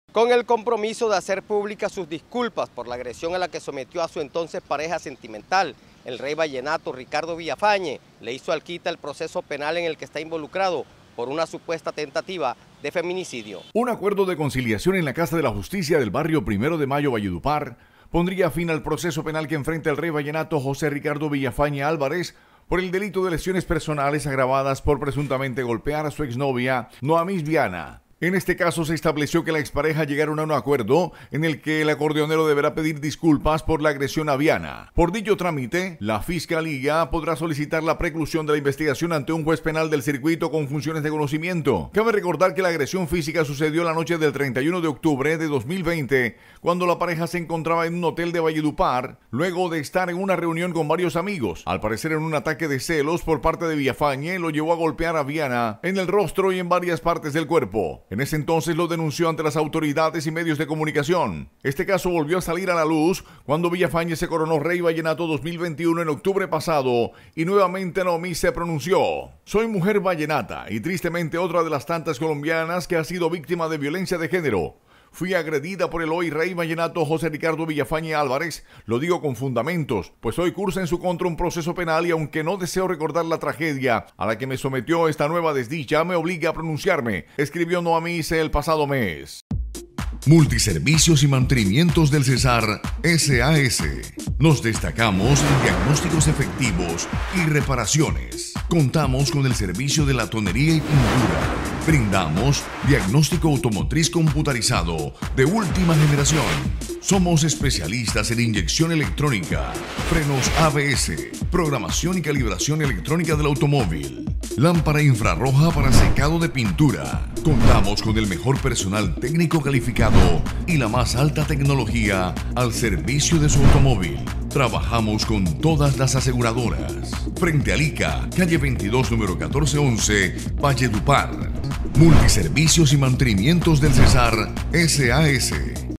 Con el compromiso de hacer públicas sus disculpas por la agresión a la que sometió a su entonces pareja sentimental, el rey vallenato Ricardo Villafañe le hizo al quita el proceso penal en el que está involucrado por una supuesta tentativa de feminicidio. Un acuerdo de conciliación en la Casa de la Justicia del barrio 1 de Mayo, Valledupar, pondría fin al proceso penal que enfrenta el rey vallenato José Ricardo Villafañe Álvarez por el delito de lesiones personales agravadas por presuntamente golpear a su exnovia, Noamis Viana. En este caso se estableció que la expareja llegaron a un acuerdo en el que el acordeonero deberá pedir disculpas por la agresión a Viana. Por dicho trámite, la Fiscalía podrá solicitar la preclusión de la investigación ante un juez penal del circuito con funciones de conocimiento. Cabe recordar que la agresión física sucedió la noche del 31 de octubre de 2020, cuando la pareja se encontraba en un hotel de Valledupar, luego de estar en una reunión con varios amigos. Al parecer, en un ataque de celos por parte de Villafañe, lo llevó a golpear a Viana en el rostro y en varias partes del cuerpo. En ese entonces lo denunció ante las autoridades y medios de comunicación. Este caso volvió a salir a la luz cuando Villafañe se coronó Rey Vallenato 2021 en octubre pasado y nuevamente Noamis se pronunció. Soy mujer vallenata y tristemente otra de las tantas colombianas que ha sido víctima de violencia de género. Fui agredida por el hoy rey vallenato José Ricardo Villafañe Álvarez, lo digo con fundamentos, pues hoy cursa en su contra un proceso penal y aunque no deseo recordar la tragedia a la que me sometió esta nueva desdicha, me obliga a pronunciarme, escribió Noamis el pasado mes. Multiservicios y mantenimientos del Cesar SAS. Nos destacamos en diagnósticos efectivos y reparaciones. Contamos con el servicio de latonería y pintura. Brindamos diagnóstico automotriz computarizado de última generación. Somos especialistas en inyección electrónica, frenos ABS, programación y calibración electrónica del automóvil, lámpara infrarroja para secado de pintura. Contamos con el mejor personal técnico calificado y la más alta tecnología al servicio de su automóvil. Trabajamos con todas las aseguradoras. Frente a ICA, calle 22, número 1411, Valledupar. Multiservicios y mantenimientos del Cesar SAS.